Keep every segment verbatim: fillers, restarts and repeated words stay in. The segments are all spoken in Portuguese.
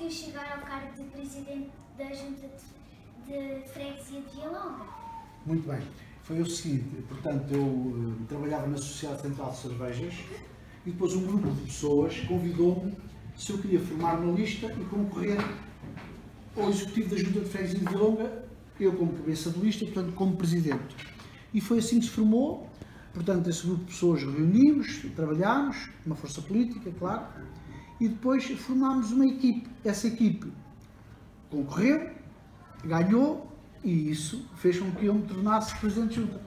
conseguiu chegar ao cargo de presidente da Junta de, de Freguesia de Vialonga? Muito bem. Foi o seguinte, portanto, eu uh, trabalhava na Sociedade Central de Cervejas e depois um grupo de pessoas convidou-me se eu queria formar uma lista e concorrer ao Executivo da Junta de Freguesia de Vialonga, eu como cabeça de lista, portanto, como presidente. E foi assim que se formou, portanto, esse grupo de pessoas reunimos, trabalhámos, uma força política, claro, e depois formámos uma equipe. Essa equipe concorreu, ganhou, e isso fez com que eu me tornasse presidente de junta.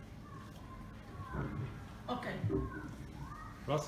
Ok. Próximo.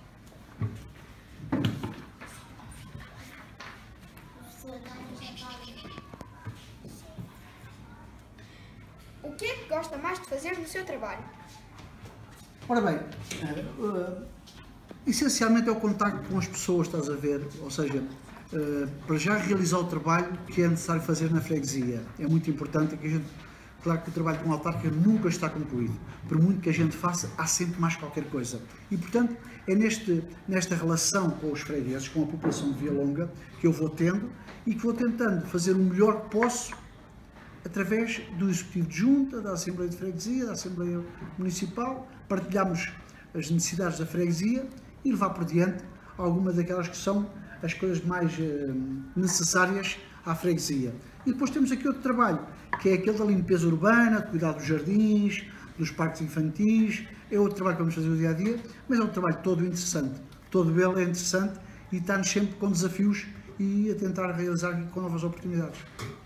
O que é que gosta mais de fazer no seu trabalho? Ora bem, uh, uh, essencialmente é o contacto com as pessoas, estás a ver, ou seja, uh, para já realizar o trabalho que é necessário fazer na freguesia. É muito importante que a gente, claro que o trabalho com autarca nunca está concluído, por muito que a gente faça, há sempre mais qualquer coisa. E portanto, é neste, nesta relação com os fregueses, com a população de Vialonga, que eu vou tendo e que vou tentando fazer o melhor que posso através do Executivo de Junta, da Assembleia de Freguesia, da Assembleia Municipal, partilhamos as necessidades da freguesia e levar por diante algumas daquelas que são as coisas mais eh, necessárias à freguesia. E depois temos aqui outro trabalho, que é aquele da limpeza urbana, de cuidar dos jardins, dos parques infantis, é outro trabalho que vamos fazer no dia a dia, mas é um trabalho todo interessante, todo ele é interessante e está-nos sempre com desafios e a tentar realizar com novas oportunidades.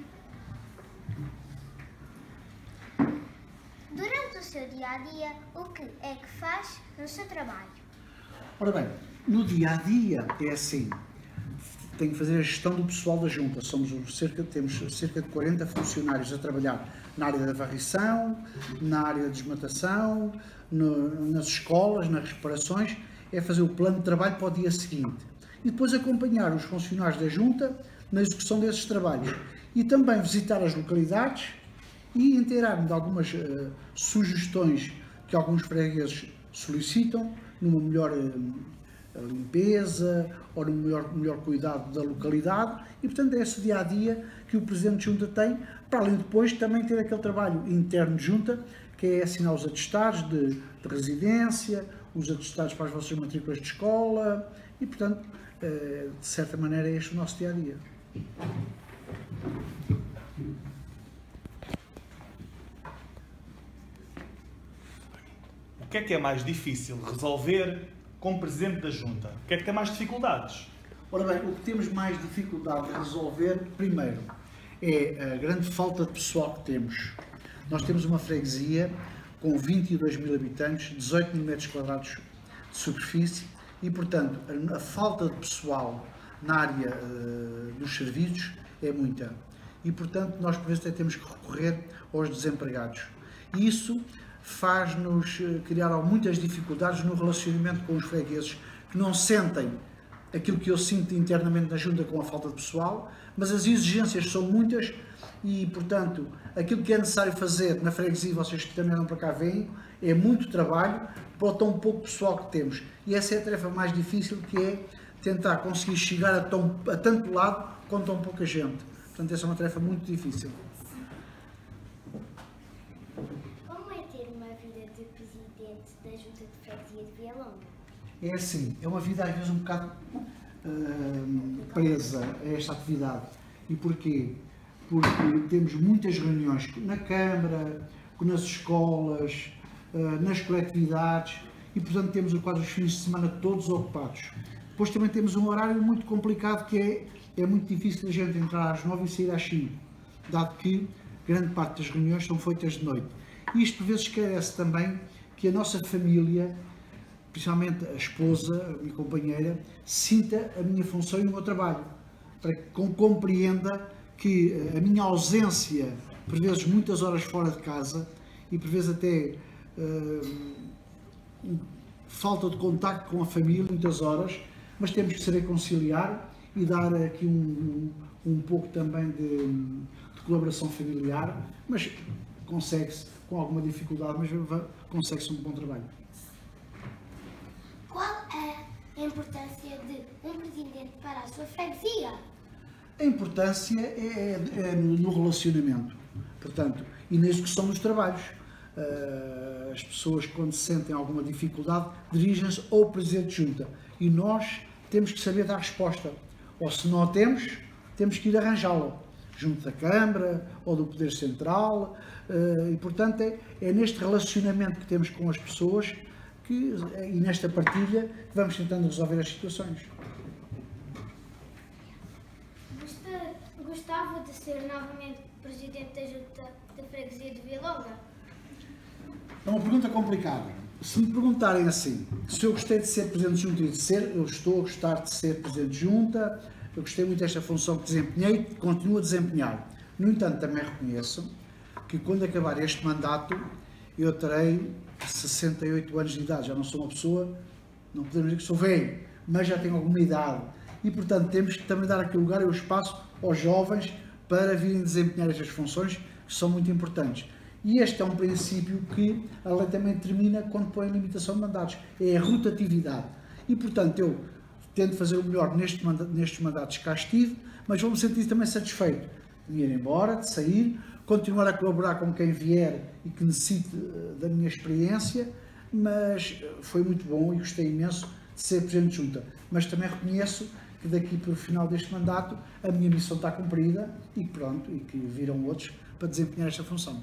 Durante o seu dia-a-dia, o que é que faz no seu trabalho? Ora bem, no dia-a-dia é assim, tenho que fazer a gestão do pessoal da junta, somos cerca, temos cerca de quarenta funcionários a trabalhar na área da varrição, na área da desmatação, no, nas escolas, nas reparações, é fazer o plano de trabalho para o dia seguinte e depois acompanhar os funcionários da junta na execução desses trabalhos e também visitar as localidades e inteirar-me de algumas uh, sugestões que alguns fregueses solicitam, numa melhor uh, limpeza ou num melhor, melhor cuidado da localidade e, portanto, é esse dia-a-dia que o Presidente de Junta tem, para além de depois também ter aquele trabalho interno de Junta, que é assinar os atestados de, de residência, os atestados para as vossas matrículas de escola e, portanto, uh, de certa maneira é este o nosso dia-a-dia. O que é que é mais difícil resolver como Presidente da Junta? O que é que tem mais dificuldades? Ora bem, o que temos mais dificuldade de resolver, primeiro, é a grande falta de pessoal que temos. Nós temos uma freguesia com vinte e dois mil habitantes, dezoito mil metros quadrados de superfície e, portanto, a, a falta de pessoal na área uh, dos serviços é muita. E, portanto, nós por isso temos que recorrer aos desempregados. E isso faz-nos criar muitas dificuldades no relacionamento com os fregueses, que não sentem aquilo que eu sinto internamente na junta com a falta de pessoal, mas as exigências são muitas e, portanto, aquilo que é necessário fazer na freguesia, vocês que também não para cá vêm, é muito trabalho para o tão pouco pessoal que temos. E essa é a tarefa mais difícil, que é tentar conseguir chegar a, tão, a tanto lado com tão pouca gente. Portanto, essa é uma tarefa muito difícil. Da Junta de Freguesia de Vialonga? É assim, é uma vida às vezes um bocado uh, presa a esta atividade. E porquê? Porque temos muitas reuniões na Câmara, nas escolas, uh, nas coletividades e, portanto, temos quase os fins de semana todos ocupados. Depois também temos um horário muito complicado, que é, é muito difícil a gente entrar às nove e sair às cinco, dado que grande parte das reuniões são feitas de noite. E isto, por vezes, carece também que a nossa família, principalmente a esposa, a minha companheira, sinta a minha função e o meu trabalho, para que compreenda que a minha ausência, por vezes muitas horas fora de casa, e por vezes até uh, falta de contacto com a família, muitas horas, mas temos que saber conciliar e dar aqui um, um, um pouco também de, de colaboração familiar, mas consegue-se com alguma dificuldade, mas consegue-se um bom trabalho. Qual é a importância de um presidente para a sua freguesia? A importância é, é no relacionamento, portanto, e na execução dos trabalhos. As pessoas, quando sentem alguma dificuldade, dirigem-se ao Presidente de Junta e nós temos que saber dar resposta. Ou se não a temos, temos que ir arranjá-la, junto da Câmara ou do Poder Central, e portanto é, é neste relacionamento que temos com as pessoas que, e nesta partilha que vamos tentando resolver as situações. Gostava de ser novamente Presidente da Junta da Freguesia de Vilonga? É uma pergunta complicada. Se me perguntarem assim, se eu gostei de ser Presidente de Junta e de ser, eu estou a gostar de ser Presidente de Junta, eu gostei muito desta função que desempenhei e continuo a desempenhar. No entanto, também reconheço que quando acabar este mandato, eu terei sessenta e oito anos de idade. Já não sou uma pessoa, não podemos dizer que sou velho, mas já tenho alguma idade. E, portanto, temos que também dar aquele lugar e o espaço aos jovens para virem desempenhar estas funções que são muito importantes. E este é um princípio que a lei também determina quando põe a limitação de mandatos, é a rotatividade. E, portanto, eu tento fazer o melhor neste manda nestes mandatos que cá estive, mas vou-me sentir também satisfeito de ir embora, de sair, continuar a colaborar com quem vier e que necessite da minha experiência, mas foi muito bom e gostei imenso de ser Presidente de Junta. Mas também reconheço que daqui para o final deste mandato a minha missão está cumprida e que pronto, e que viram outros para desempenhar esta função.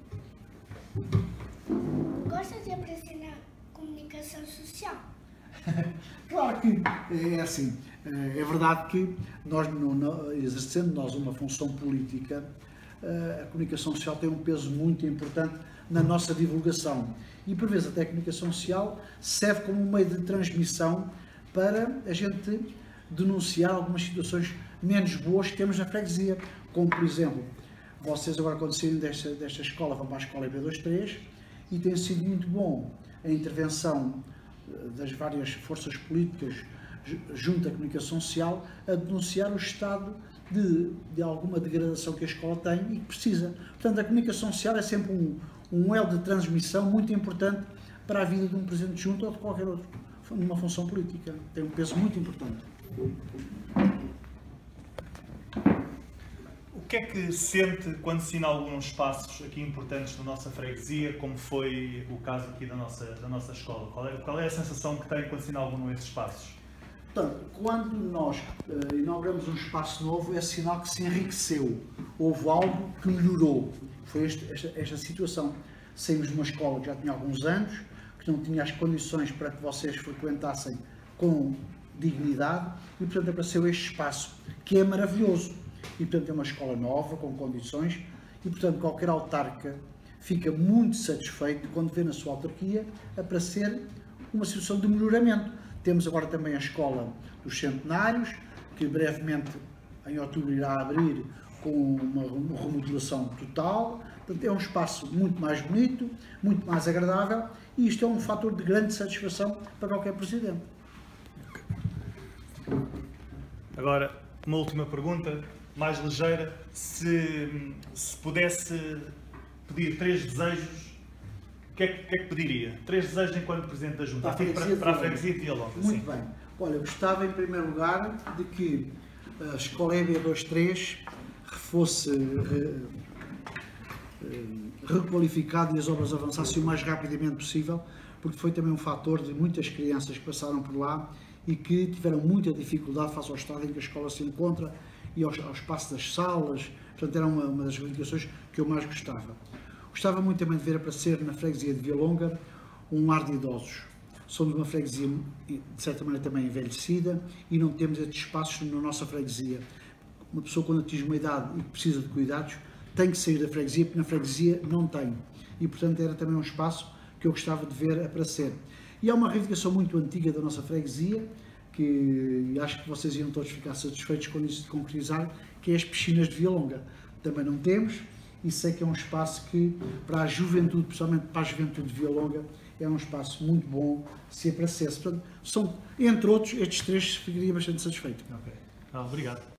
Gosta de aprender comunicação social? Claro que é assim, é verdade que nós, exercendo nós uma função política, a comunicação social tem um peso muito importante na nossa divulgação e por vezes até a comunicação social serve como um meio de transmissão para a gente denunciar algumas situações menos boas que temos na freguesia, como por exemplo, vocês agora quando saírem desta, desta escola vão para a escola E B vinte e três e tem sido muito bom a intervenção das várias forças políticas junto à comunicação social a denunciar o estado de, de alguma degradação que a escola tem e que precisa. Portanto, a comunicação social é sempre um, um elo de transmissão muito importante para a vida de um Presidente de Junta ou de qualquer outro, numa função política. Tem um peso muito importante. O que é que sente quando se inaugura uns espaços aqui importantes na nossa freguesia, como foi o caso aqui da nossa, da nossa escola? Qual é, qual é a sensação que tem quando se inauguram esses espaços? Portanto, quando nós uh, inauguramos um espaço novo, é sinal que se enriqueceu. Houve algo que melhorou. Foi este, esta, esta situação. Saímos de uma escola que já tinha alguns anos, que não tinha as condições para que vocês frequentassem com dignidade e, portanto, apareceu este espaço, que é maravilhoso. E, portanto, é uma escola nova, com condições, e, portanto, qualquer autarca fica muito satisfeito quando vê na sua autarquia aparecer uma situação de melhoramento. Temos agora também a Escola dos Centenários, que brevemente, em outubro, irá abrir com uma remodelação total. Portanto, é um espaço muito mais bonito, muito mais agradável, e isto é um fator de grande satisfação para qualquer presidente. Agora, uma última pergunta, mais ligeira. Se, se pudesse pedir três desejos, o que, é que, que é que pediria? Três desejos enquanto Presidente da Junta, Para a para, para a freguesia de Vilonga. Muito bem. Olha, gostava em primeiro lugar de que a escola E B vinte e três fosse uh, uh, requalificada e as obras avançassem o mais rapidamente possível, porque foi também um fator de muitas crianças que passaram por lá e que tiveram muita dificuldade face ao estado em que a escola se encontra e ao, ao espaço das salas. Portanto, era uma, uma das reivindicações que eu mais gostava. Gostava muito também de ver aparecer na freguesia de Vilonga um lar de idosos. Somos uma freguesia, de certa maneira, também envelhecida e não temos estes espaços na nossa freguesia. Uma pessoa, quando atinge uma idade e precisa de cuidados, tem que sair da freguesia, porque na freguesia não tem. E, portanto, era também um espaço que eu gostava de ver aparecer. E há uma reivindicação muito antiga da nossa freguesia, que acho que vocês iam todos ficar satisfeitos quando isso se concretizar, que é as piscinas de Vilonga. Também não temos, e sei que é um espaço que, para a juventude, principalmente para a juventude de Vilonga, é um espaço muito bom se aparecesse. Portanto, são, entre outros, estes três ficaria bastante satisfeito. Ok. Ah, obrigado.